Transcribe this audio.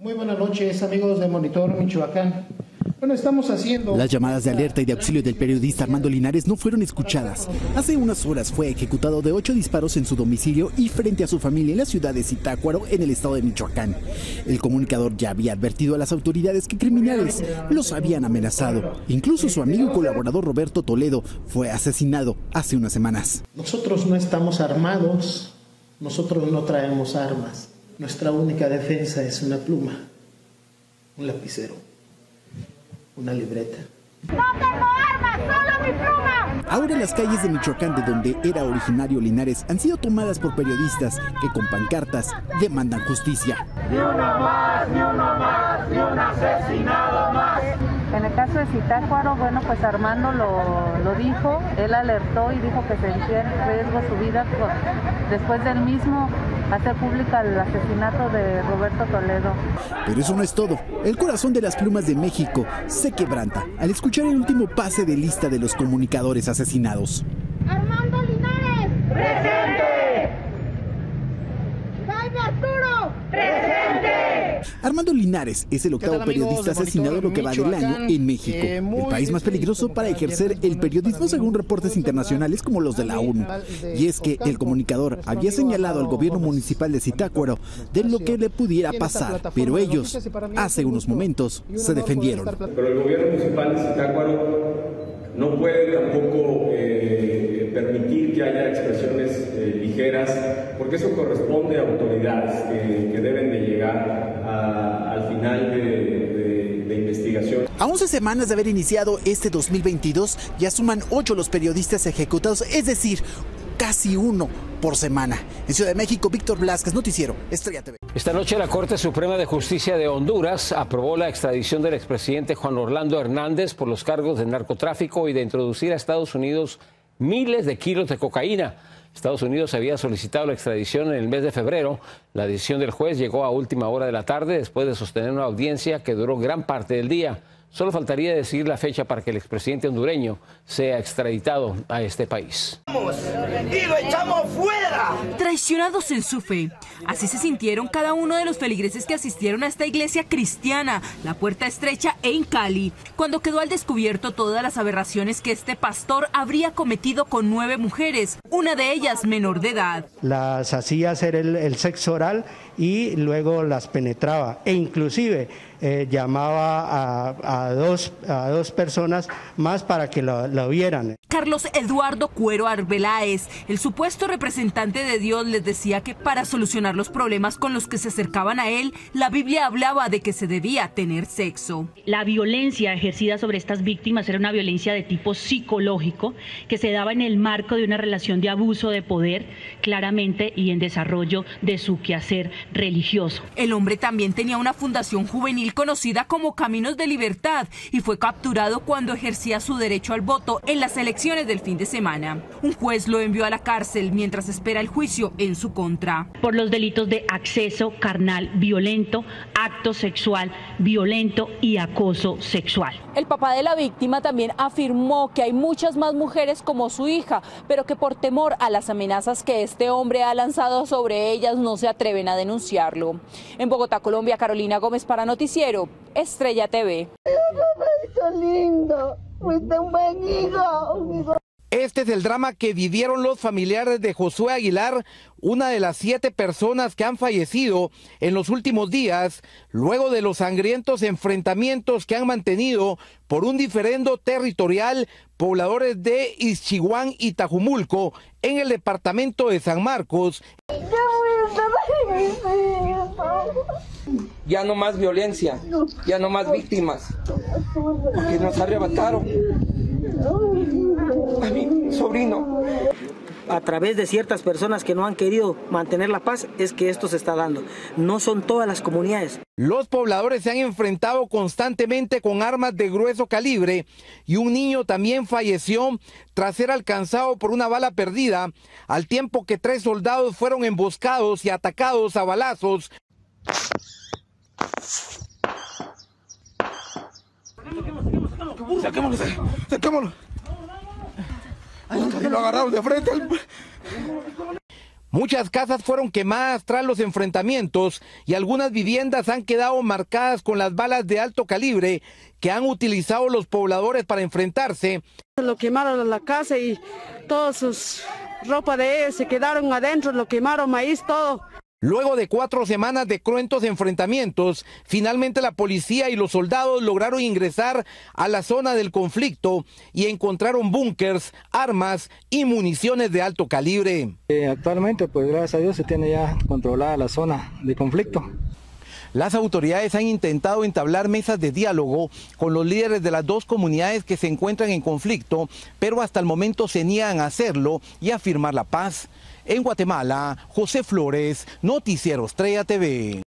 Muy buenas noches, amigos de Monitor Michoacán. Bueno, estamos haciendo... Las llamadas de alerta y de auxilio del periodista Armando Linares no fueron escuchadas. Hace unas horas fue ejecutado de 8 disparos en su domicilio y frente a su familia en la ciudad de Zitácuaro, en el estado de Michoacán. El comunicador ya había advertido a las autoridades que criminales los habían amenazado. Incluso su amigo y colaborador Roberto Toledo fue asesinado hace unas semanas. Nosotros no estamos armados, nosotros no traemos armas. Nuestra única defensa es una pluma, un lapicero, una libreta. ¡No tengo armas, solo mi pluma! Ahora las calles de Michoacán, de donde era originario Linares, han sido tomadas por periodistas que con pancartas demandan justicia. Ni uno más, ni uno más, ni un asesinado más. En el caso de Zitácuaro, bueno, pues Armando lo dijo, él alertó y dijo que sentía en riesgo su vida después del mismo hacer pública el asesinato de Roberto Toledo. Pero eso no es todo. El corazón de las plumas de México se quebranta al escuchar el último pase de lista de los comunicadores asesinados. ¡Armando Linares! ¡Presente! ¡Jaime Arturo! ¡Presente! Armando Linares es el octavo periodista asesinado lo que va del año en México, el país más peligroso para ejercer el periodismo según reportes internacionales como los de la ONU. Y es que el comunicador había señalado al gobierno municipal de Zitácuaro de lo que le pudiera pasar, pero ellos hace unos momentos se defendieron. Pero el gobierno municipal de Zitácuaro no puede tampoco permitir que haya expresiones ligeras, porque eso corresponde a autoridades que deben de llegar al final de investigación. A 11 semanas de haber iniciado este 2022, ya suman 8 los periodistas ejecutados, es decir, casi uno por semana. En Ciudad de México, Víctor Blasquez, Noticiero Estrella TV. Esta noche la Corte Suprema de Justicia de Honduras aprobó la extradición del expresidente Juan Orlando Hernández por los cargos de narcotráfico y de introducir a Estados Unidos miles de kilos de cocaína. Estados Unidos había solicitado la extradición en el mes de febrero. La decisión del juez llegó a última hora de la tarde después de sostener una audiencia que duró gran parte del día. Solo faltaría decidir la fecha para que el expresidente hondureño sea extraditado a este país. ¡Y lo echamos fuera! Traicionados en su fe. Así se sintieron cada uno de los feligreses que asistieron a esta iglesia cristiana, La Puerta Estrecha, en Cali, cuando quedó al descubierto todas las aberraciones que este pastor habría cometido con 9 mujeres, una de ellas menor de edad. Las hacía hacer el sexo oral y luego las penetraba e inclusive llamaba a dos personas más para que lo vieran. Carlos Eduardo Cuero Arbeláez, el supuesto representante de Dios, les decía que para solucionar los problemas con los que se acercaban a él, la Biblia hablaba de que se debía tener sexo. La violencia ejercida sobre estas víctimas era una violencia de tipo psicológico que se daba en el marco de una relación de abuso de poder, claramente, y en desarrollo de su quehacer religioso. El hombre también tenía una fundación juvenil conocida como Caminos de Libertad y fue capturado cuando ejercía su derecho al voto en las elecciones del fin de semana. Un juez lo envió a la cárcel mientras espera el juicio en su contra. Por los delitos de acceso carnal violento, acto sexual violento y acoso sexual. El papá de la víctima también afirmó que hay muchas más mujeres como su hija, pero que por temor a las amenazas que este hombre ha lanzado sobre ellas no se atreven a denunciarlo. En Bogotá, Colombia, Carolina Gómez para Noticiero Estrella TV. Lindo, fuiste un buen hijo. Este es el drama que vivieron los familiares de Josué Aguilar, una de las 7 personas que han fallecido en los últimos días, luego de los sangrientos enfrentamientos que han mantenido por un diferendo territorial pobladores de Ixchihuán y Tajumulco en el departamento de San Marcos. Ya no más violencia, ya no más víctimas, porque nos arrebataron a mi sobrino. A través de ciertas personas que no han querido mantener la paz es que esto se está dando. No son todas las comunidades. Los pobladores se han enfrentado constantemente con armas de grueso calibre y un niño también falleció tras ser alcanzado por una bala perdida, al tiempo que 3 soldados fueron emboscados y atacados a balazos. Saquémoslo. Lo agarraron de frente. Muchas casas fueron quemadas tras los enfrentamientos y algunas viviendas han quedado marcadas con las balas de alto calibre que han utilizado los pobladores para enfrentarse. Lo quemaron la casa y todas sus ropa de ellos se quedaron adentro, lo quemaron, maíz, todo. Luego de 4 semanas de cruentos enfrentamientos, finalmente la policía y los soldados lograron ingresar a la zona del conflicto y encontraron búnkers, armas y municiones de alto calibre. Actualmente, pues gracias a Dios, se tiene ya controlada la zona de conflicto. Las autoridades han intentado entablar mesas de diálogo con los líderes de las 2 comunidades que se encuentran en conflicto, pero hasta el momento se niegan a hacerlo y a firmar la paz. En Guatemala, José Flores, Noticiero Estrella TV.